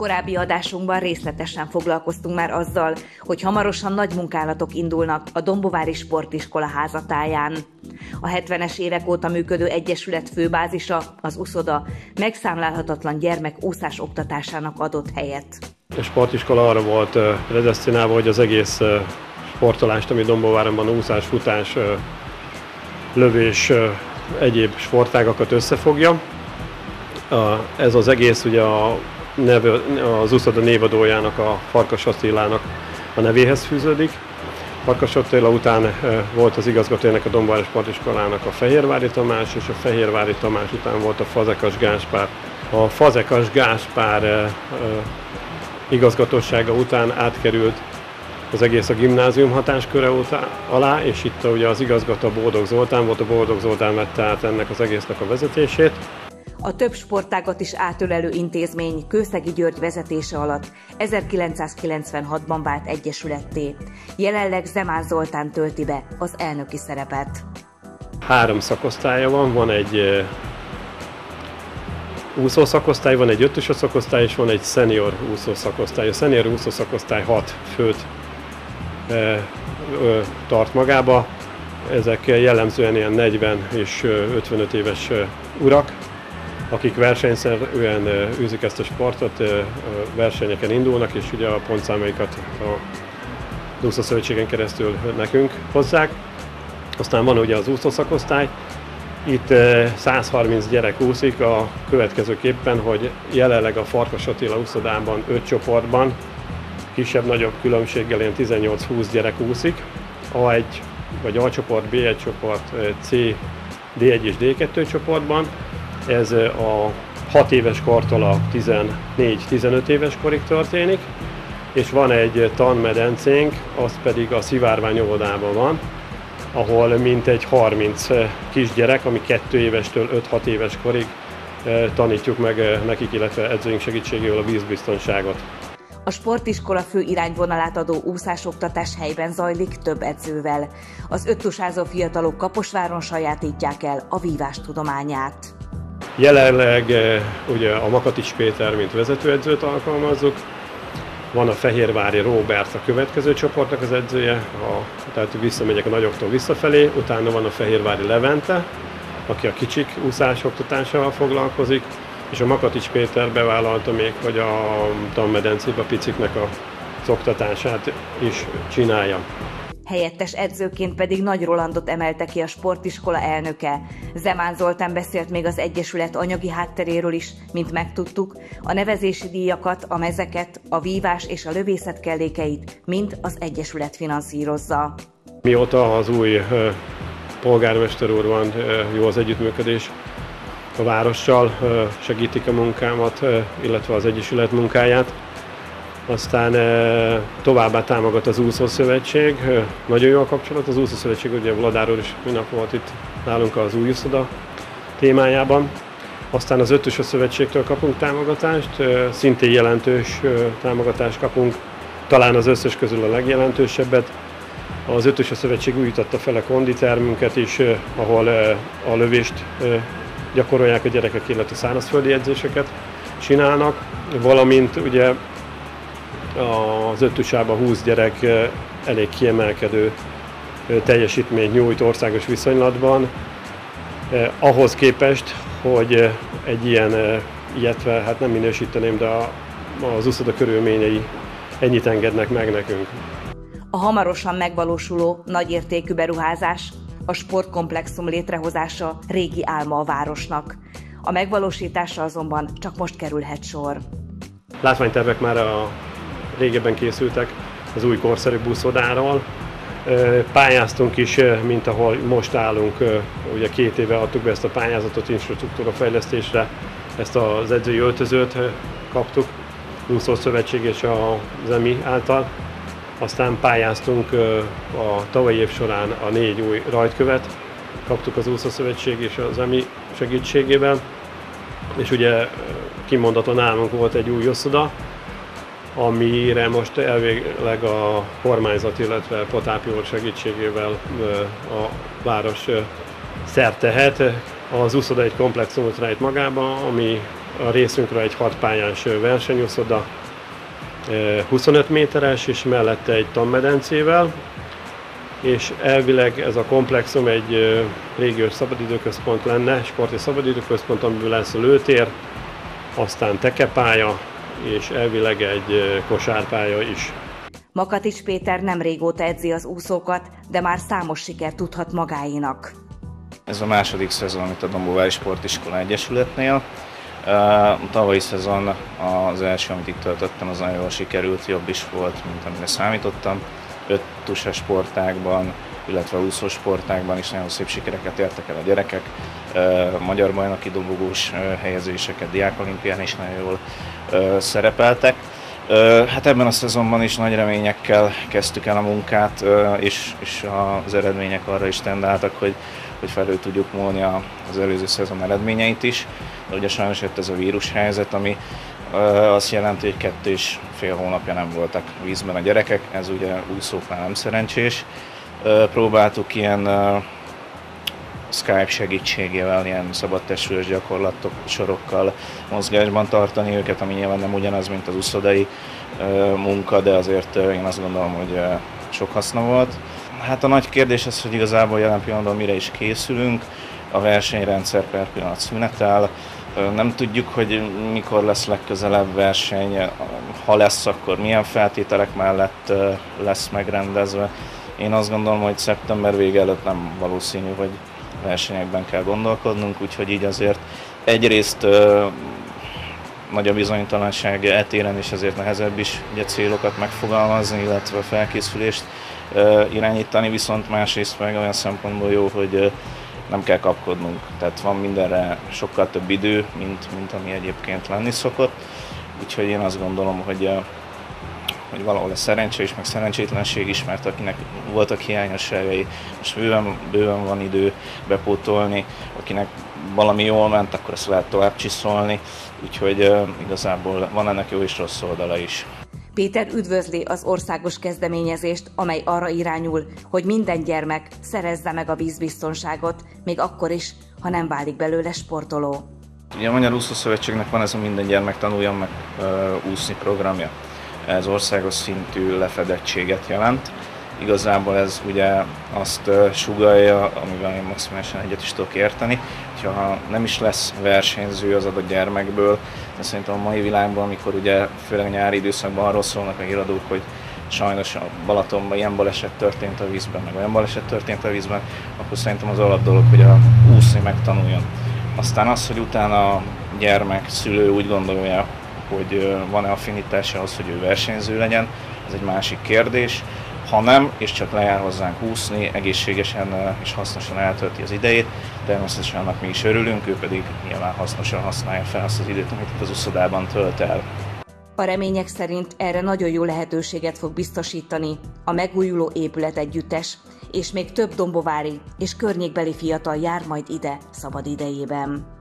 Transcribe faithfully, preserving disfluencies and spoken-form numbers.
Korábbi adásunkban részletesen foglalkoztunk már azzal, hogy hamarosan nagy munkálatok indulnak a Dombovári Sportiskola házatáján. A hetvenes évek óta működő egyesület főbázisa, az uszoda megszámlálhatatlan gyermek úszás oktatásának adott helyet. A sportiskola arra volt predesztinálva, hogy az egész sportolást, ami Dombováron van, úszás, futás, lövés, egyéb sportágakat összefogja. Ez az egész ugye a neve, az uszoda névadójának, a Farkas Attilának a nevéhez fűződik. Farkas Attila után volt az igazgatójának a Dombovári Sportiskolának a Fehérvári Tamás, és a Fehérvári Tamás után volt a Fazekas Gáspár. A Fazekas Gáspár igazgatósága után átkerült az egész a gimnázium hatásköre alá, és itt ugye az igazgató Boldog Zoltán volt, a Boldog Zoltán vette át ennek az egésznek a vezetését. A több sportágat is átölelő intézmény Kőszegi György vezetése alatt ezerkilencszázkilencvenhatban vált egyesületté. Jelenleg Zemán Zoltán tölti be az elnöki szerepet. Három szakosztálya van, van egy úszó szakosztály, van egy ötös szakosztály, és van egy szenior úszó szakosztály. A szenior úszó szakosztály hat főt e, e, tart magába. Ezek jellemzően ilyen negyven és ötvenöt éves urak, akik versenyszerűen űzik ezt a sportot, versenyeken indulnak, és ugye a pontszámaikat a úszószövetségen keresztül nekünk hozzák. Aztán van ugye az úszószakosztály, itt száz harminc gyerek úszik a következőképpen, hogy jelenleg a Farkas Attila úszodában öt csoportban, kisebb-nagyobb különbséggel ilyen tizennyolc-húsz gyerek úszik, á egy vagy A csoport, bé egy csoport, C, dé egy és dé kettő csoportban. Ez a hat éves kortól a tizennégy-tizenöt éves korig történik, és van egy tanmedencénk, az pedig a Szivárvány óvodában van, ahol mintegy harminc kisgyerek, ami kettő évestől öt-hat éves korig tanítjuk meg nekik, illetve edzőink segítségével a vízbiztonságot. A sportiskola fő irányvonalát adó úszásoktatás helyben zajlik több edzővel. Az öttusázó fiatalok Kaposváron sajátítják el a vívás tudományát. Jelenleg ugye a Makatics Péter, mint vezetőedzőt alkalmazzuk. Van a Fehérvári Róbert, a következő csoportnak az edzője, a, tehát visszamegyek a nagyoktól visszafelé, utána van a Fehérvári Levente, aki a kicsik úszás oktatásával foglalkozik, és a Makatics Péter bevállalta még, hogy a tanmedencébe a piciknek az oktatását is csinálja. Helyettes edzőként pedig Nagy Rolandot emelte ki a sportiskola elnöke. Zemán Zoltán beszélt még az egyesület anyagi hátteréről is, mint megtudtuk, a nevezési díjakat, a mezeket, a vívás és a lövészet kellékeit mind az egyesület finanszírozza. Mióta az új polgármester úr van, jó az együttműködés a várossal, segítik a munkámat, illetve az egyesület munkáját. Aztán továbbá támogat az úszószövetség, nagyon jó a kapcsolat, az úszószövetség, ugye Vladár úr is minap volt itt nálunk az új uszoda témájában. Aztán az ötös szövetségtől kapunk támogatást, szintén jelentős támogatást kapunk, talán az összes közül a legjelentősebbet. Az ötös szövetség újította fel a konditermünket is, ahol a lövést gyakorolják a gyerekek, illetve szárazföldi edzéseket csinálnak, valamint ugye az öttusában húsz gyerek elég kiemelkedő teljesítményt nyújt országos viszonylatban. Ahhoz képest, hogy egy ilyen ilyet, hát nem minősíteném, de az uszoda körülményei ennyit engednek meg nekünk. A hamarosan megvalósuló nagyértékű beruházás, a sportkomplexum létrehozása régi álma a városnak. A megvalósításra azonban csak most kerülhet sor. Látványtervek már a régebben készültek az új korszerű buszodáról. Pályáztunk is, mint ahol most állunk, ugye két éve adtuk be ezt a pályázatot infrastruktúra fejlesztésre, ezt az edzői öltözőt kaptuk, úszószövetség és az EMI által. Aztán pályáztunk a tavalyi év során a négy új rajtkövet, kaptuk az úszószövetség és az EMI segítségével, és ugye kimondaton nálunk volt egy új uszoda, amire most elvileg a kormányzat, illetve Potápi úr segítségével a város szert tehet. Az uszoda egy komplexumot rejt magába, ami a részünkre egy hat pályás versenyúszoda, huszonöt méteres, és mellette egy tanmedencével, és elvileg ez a komplexum egy régiós szabadidőközpont lenne, sporti szabadidőközpont, amiből lesz a lőtér, aztán tekepálya, és elvileg egy kosárpálya is. Makatics Péter nem régóta edzi az úszókat, de már számos sikert tudhat magáénak. Ez a második szezon, amit a Dombóvári Sportiskola Egyesületnél. A tavalyi szezon az első, amit itt töltöttem, az nagyon jól sikerült, jobb is volt, mint amire számítottam. Öt tusa sportágban, illetve úszós sportágban is nagyon szép sikereket értek el a gyerekek. Magyar bajnoki dobogós helyezéseket, diákolimpián is nagyon jól szerepeltek. Hát ebben a szezonban is nagy reményekkel kezdtük el a munkát, és, és az eredmények arra is tendáltak, hogy, hogy felül tudjuk múlni az előző szezon eredményeit is. De ugye sajnos jött ez a vírushelyzet, ami azt jelenti, hogy kettő és fél hónapja nem voltak vízben a gyerekek, ez ugye úszóknál nem szerencsés. Próbáltuk ilyen Skype segítségével, ilyen szabadtestülős gyakorlatok, sorokkal mozgásban tartani őket, ami nyilván nem ugyanaz, mint az úszodai munka, de azért én azt gondolom, hogy sok haszna volt. Hát a nagy kérdés az, hogy igazából jelen pillanatban mire is készülünk, a versenyrendszer per pillanat szünetel, nem tudjuk, hogy mikor lesz legközelebb verseny, ha lesz, akkor milyen feltételek mellett lesz megrendezve. Én azt gondolom, hogy szeptember vége előtt nem valószínű, hogy versenyekben kell gondolkodnunk, úgyhogy így azért egyrészt ö, nagy a bizonytalanság etéren, és ezért nehezebb is ugye, célokat megfogalmazni, illetve felkészülést ö, irányítani, viszont másrészt meg olyan szempontból jó, hogy ö, nem kell kapkodnunk, tehát van mindenre sokkal több idő, mint, mint ami egyébként lenni szokott, úgyhogy én azt gondolom, hogy ö, hogy valahol a szerencse is, meg szerencsétlenség is, mert akinek voltak hiányosságai, most bőven, bőven van idő bepótolni, akinek valami jól ment, akkor ezt lehet tovább csiszolni, úgyhogy uh, igazából van ennek jó és rossz oldala is. Péter üdvözli az országos kezdeményezést, amely arra irányul, hogy minden gyermek szerezze meg a vízbiztonságot, még akkor is, ha nem válik belőle sportoló. Ugye a Magyar Úszószövetségnek van ez a Minden gyermek tanuljon meg uh, úszni programja. Ez országos szintű lefedettséget jelent. Igazából ez ugye azt sugallja, amivel én maximálisan egyet is tudok érteni, hogyha nem is lesz versenyző az adott gyermekből, de szerintem a mai világban, amikor ugye főleg a nyári időszakban arról szólnak a híradók, hogy sajnos a Balatonban ilyen baleset történt a vízben, meg olyan baleset történt a vízben, akkor szerintem az alap dolog, hogy a úszni megtanuljon. Aztán az, hogy utána a gyermek, szülő úgy gondolja, hogy van-e affinitása ahhoz, hogy ő versenyző legyen, ez egy másik kérdés. Ha nem, és csak lejár hozzánk úszni, egészségesen és hasznosan eltölti az idejét, természetesen annak mi is örülünk, ő pedig nyilván hasznosan használja fel azt az időt, amit itt az úszodában tölt el. A remények szerint erre nagyon jó lehetőséget fog biztosítani a megújuló épület együttes, és még több dombovári és környékbeli fiatal jár majd ide szabad idejében.